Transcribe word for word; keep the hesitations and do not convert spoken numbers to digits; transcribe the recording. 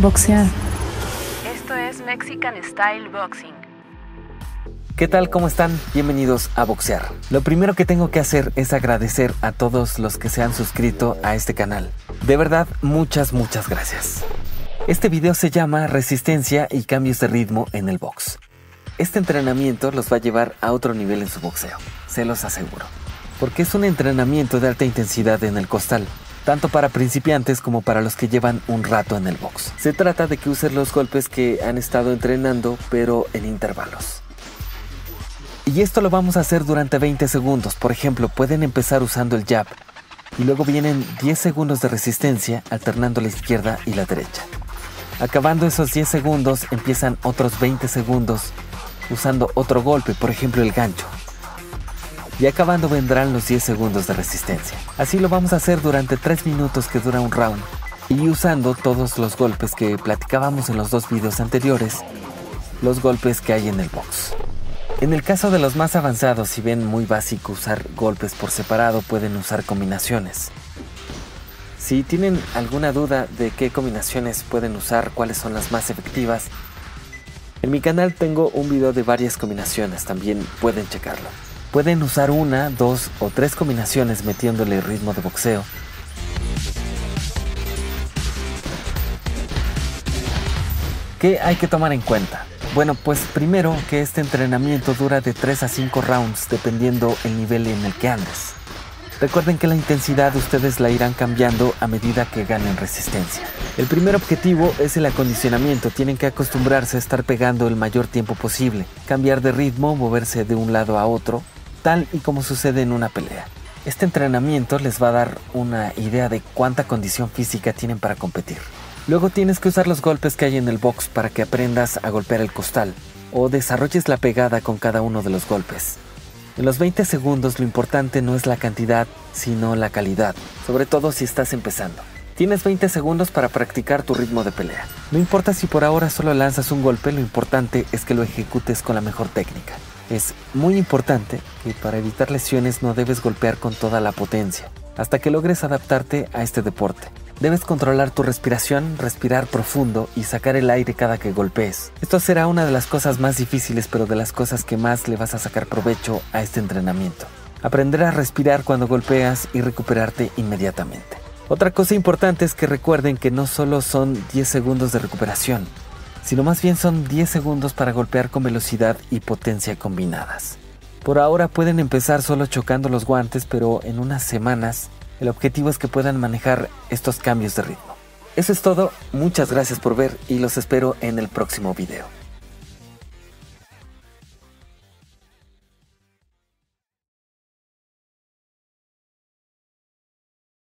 Boxear. Esto es Mexican Style Boxing. ¿Qué tal? ¿Cómo están? Bienvenidos a Boxear. Lo primero que tengo que hacer es agradecer a todos los que se han suscrito a este canal. De verdad, muchas, muchas gracias. Este video se llama Resistencia y cambios de ritmo en el box. Este entrenamiento los va a llevar a otro nivel en su boxeo, se los aseguro. Porque es un entrenamiento de alta intensidad en el costal, tanto para principiantes como para los que llevan un rato en el box. Se trata de que usen los golpes que han estado entrenando, pero en intervalos. Y esto lo vamos a hacer durante veinte segundos. Por ejemplo, pueden empezar usando el jab y luego vienen diez segundos de resistencia alternando la izquierda y la derecha. Acabando esos diez segundos, empiezan otros veinte segundos usando otro golpe, por ejemplo el gancho. Y acabando vendrán los diez segundos de resistencia. Así lo vamos a hacer durante tres minutos que dura un round. Y usando todos los golpes que platicábamos en los dos videos anteriores, los golpes que hay en el box. En el caso de los más avanzados, si ven muy básico usar golpes por separado, pueden usar combinaciones. Si tienen alguna duda de qué combinaciones pueden usar, cuáles son las más efectivas, en mi canal tengo un video de varias combinaciones, también pueden checarlo. Pueden usar una, dos o tres combinaciones metiéndole ritmo de boxeo. ¿Qué hay que tomar en cuenta? Bueno, pues primero que este entrenamiento dura de tres a cinco rounds dependiendo el nivel en el que andes. Recuerden que la intensidad ustedes la irán cambiando a medida que ganen resistencia. El primer objetivo es el acondicionamiento. Tienen que acostumbrarse a estar pegando el mayor tiempo posible, cambiar de ritmo, moverse de un lado a otro, tal y como sucede en una pelea. Este entrenamiento les va a dar una idea de cuánta condición física tienen para competir. Luego tienes que usar los golpes que hay en el box para que aprendas a golpear el costal o desarrolles la pegada con cada uno de los golpes. En los veinte segundos lo importante no es la cantidad, sino la calidad, sobre todo si estás empezando. Tienes veinte segundos para practicar tu ritmo de pelea. No importa si por ahora solo lanzas un golpe, lo importante es que lo ejecutes con la mejor técnica. Es muy importante que para evitar lesiones no debes golpear con toda la potencia, hasta que logres adaptarte a este deporte. Debes controlar tu respiración, respirar profundo y sacar el aire cada que golpees. Esto será una de las cosas más difíciles, pero de las cosas que más le vas a sacar provecho a este entrenamiento. Aprender a respirar cuando golpeas y recuperarte inmediatamente. Otra cosa importante es que recuerden que no solo son diez segundos de recuperación, sino más bien son diez segundos para golpear con velocidad y potencia combinadas. Por ahora pueden empezar solo chocando los guantes, pero en unas semanas el objetivo es que puedan manejar estos cambios de ritmo. Eso es todo, muchas gracias por ver y los espero en el próximo video.